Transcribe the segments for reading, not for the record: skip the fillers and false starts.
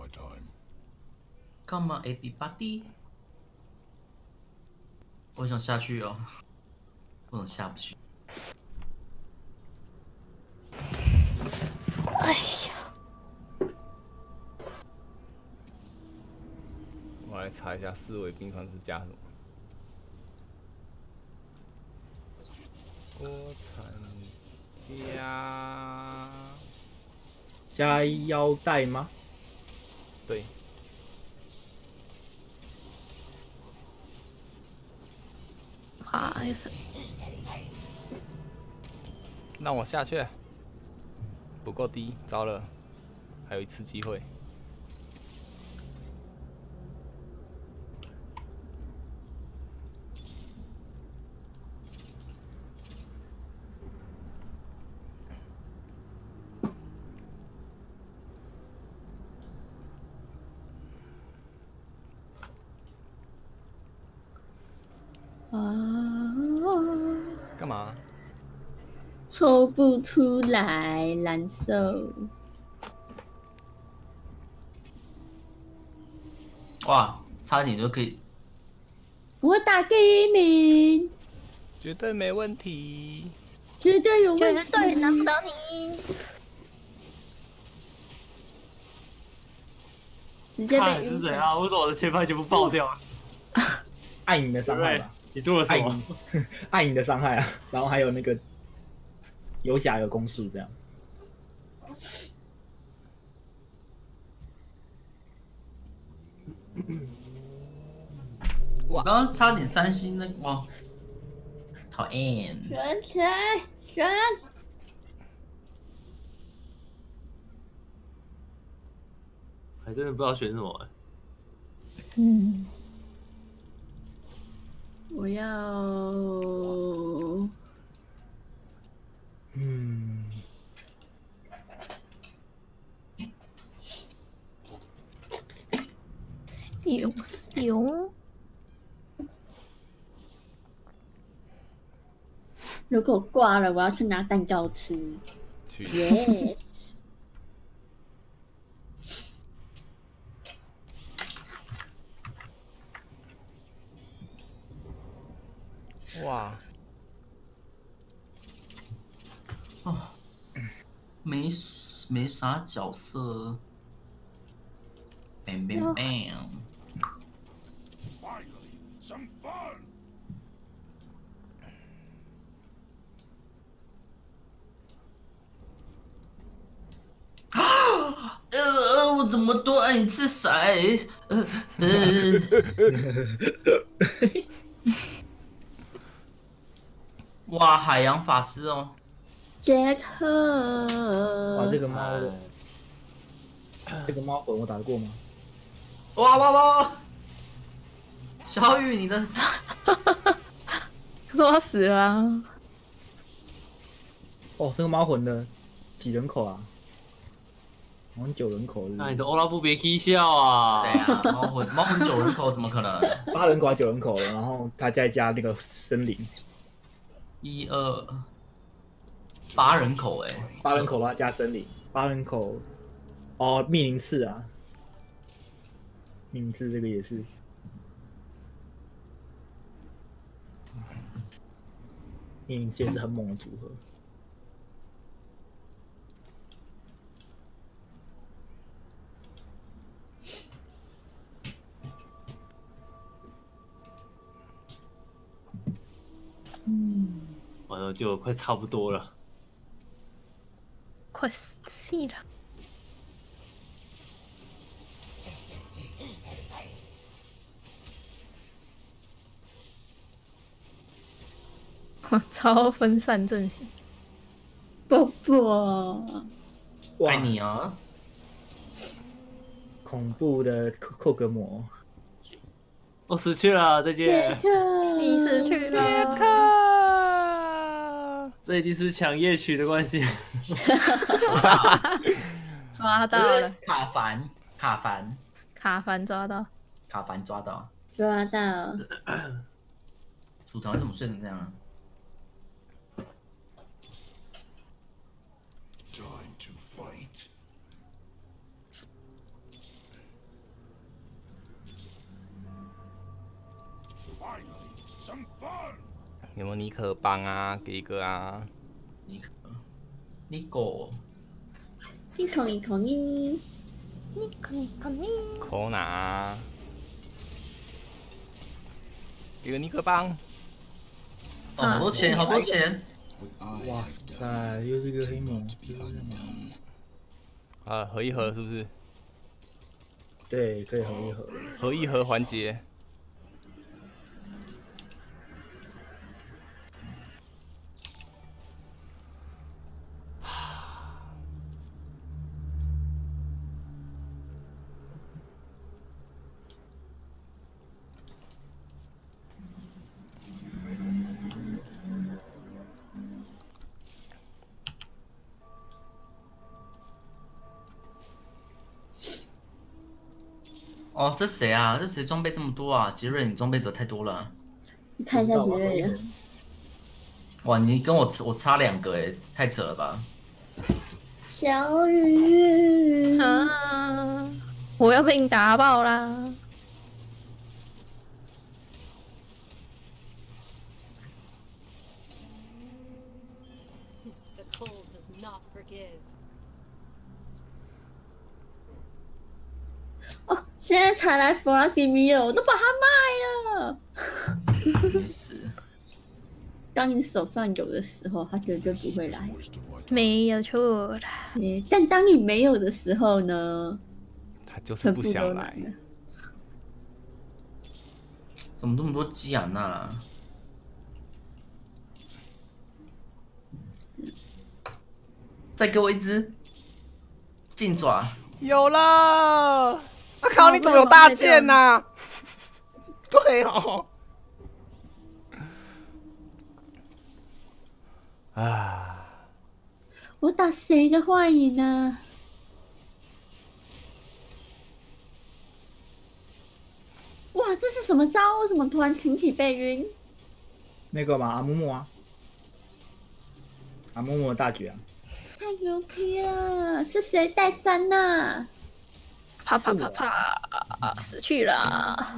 Come on, everybody！ 我想下去哦，我怎么下不去？ 哎呀！ 我来查一下四维兵团是加什么。锅铲加腰带吗？ 对。 啊，也是。 让我下去，不够低，糟了，还有一次机会。干嘛？ 抽不出来，蓝色。 哇，差点就可以。 我打第1名， 绝对没问题， 绝对有问题， 绝对难不倒你。 直接被是怎样？为什么我的前排全部爆掉了？ 爱你的伤害吧， 你做了什么？ 爱你的伤害啊，然后还有那个游侠有攻速这样。 我刚刚差点3星那个，哇，讨厌！ 选起来，选！ 还真的不知道选什么。 嗯，我要， 熊。 如果挂了，我要去拿蛋糕吃。耶！ 哇！ 哦，没啥角色。bang bang bang！ 我怎么多按一次骰？哇，海洋法师哦， 杰克！ 哇，这个猫魂我打得过吗？ 哇！小雨，你的， 可是我要死了啊！ 哦，这个猫魂的几人口啊？好像9人口。 那你的欧拉夫别 k 笑啊！ 谁啊？猫魂9人口怎么可能 ？8人口还9人口了，然后他再加那个森林。 1、2、8人口哎 ，8人口吧加森林，8人口。哦，密林刺啊，密林刺这个也是。密林刺也是很猛的组合。 完了，就快差不多了， 快死气了！我超分散阵型， 波波， 爱你啊！ 恐怖的寇格魔， 我死去了，再见。 你死去了， 这一定是抢夜曲的关系。 抓到了， 卡凡抓到， 卡凡抓到， 抓到。 薯条你怎么睡成这样啊？ 有没有尼可帮啊？给一个啊！ 尼狗， 你口你口你， 你看你看你， 口拿，一个尼可帮。 哦，好多钱，好多钱。 哇塞，又是一个黑魔， 合一合是不是？ 对，可以合一合。 合一合环节。 哦，这谁啊？这谁装备这么多啊？杰瑞，你装备得太多了。 你看一下杰瑞的。 哇，你跟我差2个哎，太扯了吧！ 小雨啊！我要被你打爆啦！ The cold does not forgive. 哦，现在才来弗拉基米尔，我都把它卖了。 没事。 当你手上有的时候，它绝对不会来。 没有错的。 但当你没有的时候呢？ 他就是不想来。 怎么这么多基亚娜？再给我一只劲爪！ 有了！我靠，你怎么有大剑呢？对哦。啊！ 我打谁的幻影呢？哇，这是什么招？为什么突然群体被晕？ 那个嘛，阿木木啊，阿木木的大绝啊！ 太牛逼了！是谁带3呐？ 啪啪啪啪，死去了。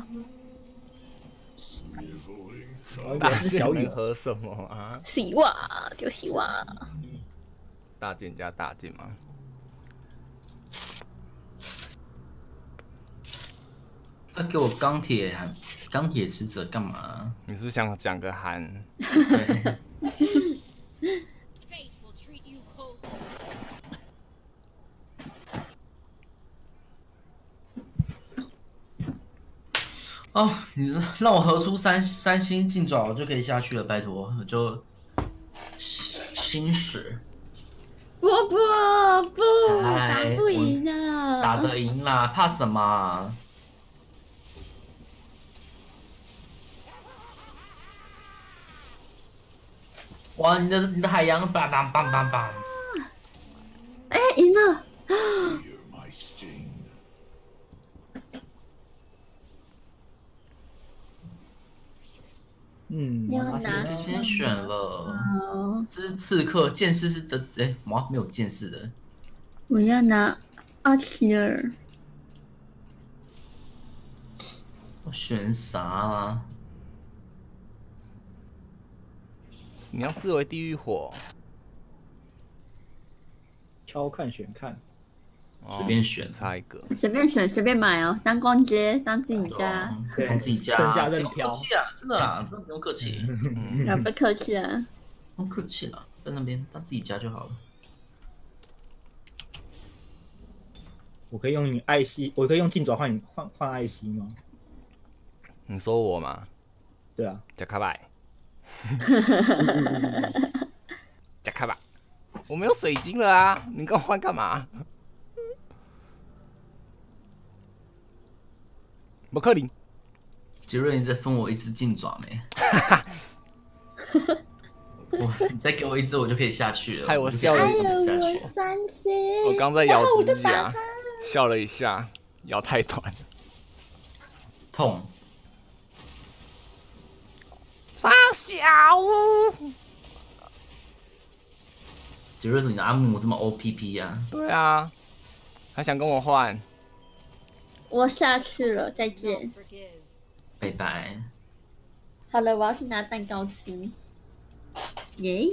大剑能喝什么啊？ 希望就希望。 大剑加大剑吗？ 他给我钢铁使者干嘛？ 你是不是想讲个韩？ 对。哦，你让我合出三星劲爪，我就可以下去了，拜托，我就新使。 不，打不赢啊！ 打得赢啦，怕什么啊？哇，你的海洋，棒棒棒棒棒！ 哎，赢了！要拿先选了，这是刺客，剑士是的，哎，哇，没有剑士的。 我要拿阿奇尔。 我选啥啊？ 你要视为地狱火。 挑看选看， 随便选， 差一个。 随便选，随便买哦，当逛街，当自己家， 当自己家， 剩下任挑。 不用客气啊，真的啦，真的不用客气。 不客气啊， 不用客气啦，在那边当自己家就好了。 我可以用艾希，我可以用劲爪换艾希吗？ 你说我吗？ 对啊。 加卡拜。加卡拜。我没有水晶了啊！你跟我换干嘛？不克林， 杰瑞，你再分我一只劲爪没？你再给我一只，我就可以下去了。 害我笑了一下。我刚在咬指甲，笑了一下，咬太短， 痛。 傻小。 杰瑞说：“你的阿木这么 OPP 啊？” 对啊，还想跟我换？ 我下去了，再见， 拜拜。 好了，我要去拿蛋糕吃。耶！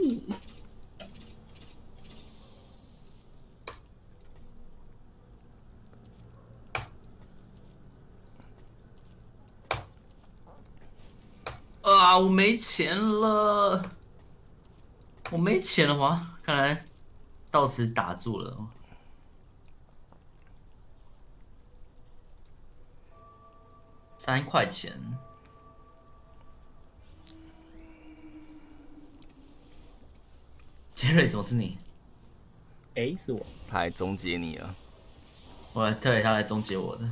啊，我没钱了，我没钱了吗？看来到此打住了。3块钱。杰瑞，怎么是你？ 哎，是我。 他来终结你了。 对，他来终结我的。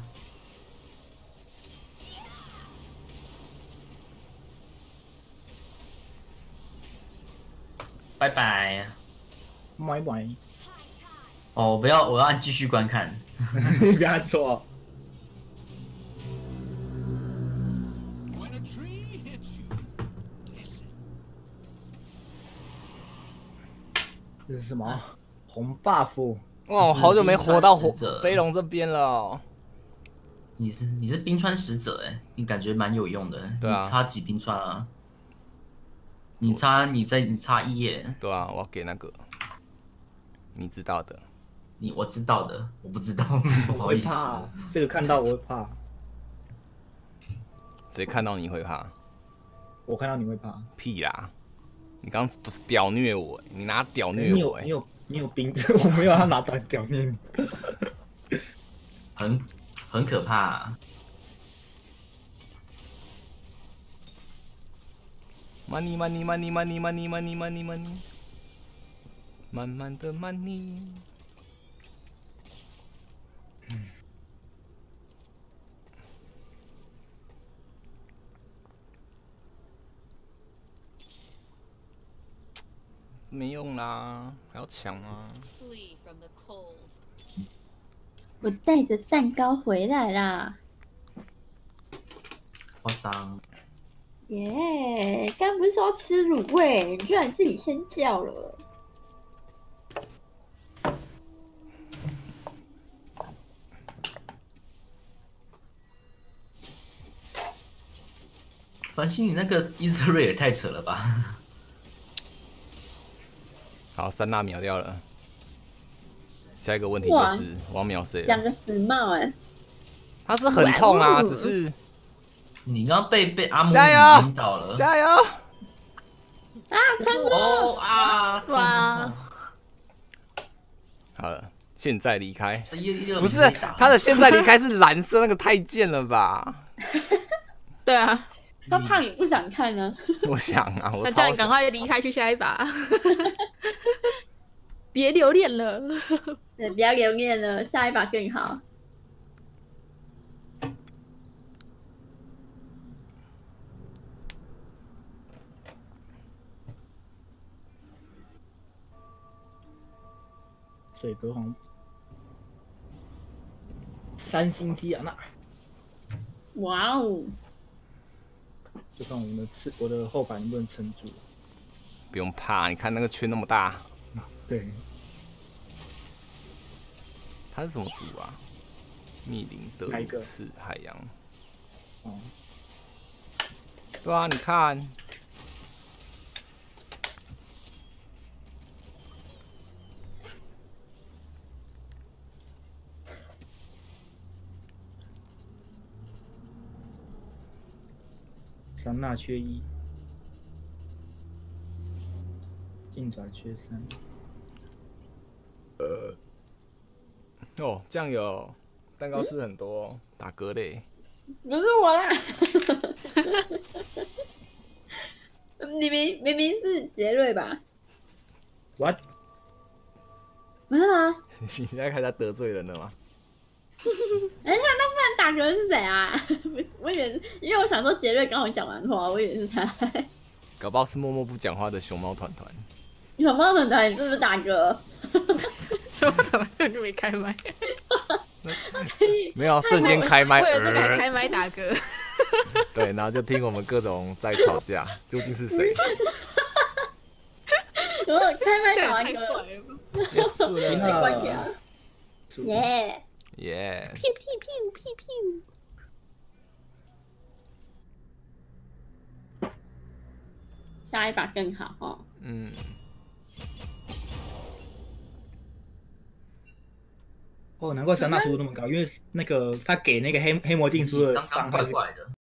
拜拜。 拜拜。 哦，不要，我要按继续观看。 你不要按错。这是什么？红 buff。 哇，我好久没活到飞龙这边了、哦。 你是冰川使者哎，你感觉蛮有用的。 对啊。 你插几冰川啊？你插1页。 对啊，我要给那个你知道的。 我知道的，我不知道，不好意思。 怕这个看到我会怕。 谁看到你会怕？ 我看到你会怕。 屁啦！你刚屌虐我，你拿屌虐我。 你有冰，我没有要拿屌虐你。 很可怕、啊。 money， 慢慢的 money。没用啦，还要抢吗？ 我带着蛋糕回来啦！ 夸张。 耶！刚不是说要吃卤味，你居然自己先叫了。 繁星，你那个伊泽瑞也太扯了吧！ 好，3大秒掉了。下一个问题就是我要秒谁了？ 讲个死帽哎！ 他是很痛啊，只是你刚刚被阿木晕倒了。 加油！ 啊，看哦啊！ 哇！ 好了，现在离开。 不是他的现在离开是蓝色那个太贱了吧？ 对啊。 他怕你不想看呢。 我想啊，我那叫你赶快离开去下一把，别留恋了。 对，不要留恋了，下一把更好。 水格红，3星基亚娜。 哇哦！ 就看我的后板能不能撑住。 不用怕，你看那个圈那么大。 对。 它是什么族啊？密林德鲁次海洋。 哦。 对啊，你看。 桑娜缺1，劲爪缺3。 哦，酱油蛋糕吃很多，打嗝嘞。 不是我啦，明明是杰瑞吧 ？What？ 没有啊？ 你现在开始得罪人了吗？ 哎，他那不然打嗝是谁啊？我以为是，因为我想说杰瑞刚好讲完话，我以为是他。 搞不好是默默不讲话的熊猫团团。 熊猫团团，你是不是打嗝？ 熊猫团团就没开麦。 没有，瞬间开麦。 为了这个开麦打嗝。 对，然后就听我们各种在吵架，究竟是谁？ 我开麦打完嗝， 结束了。 关掉。耶！ 耶！ 屁屁屁屁屁！ 下一把更好哦。 嗯， 哦，难怪三大输入那么高，因为那个他给那个黑魔镜出的刚刚伤害是怪怪的。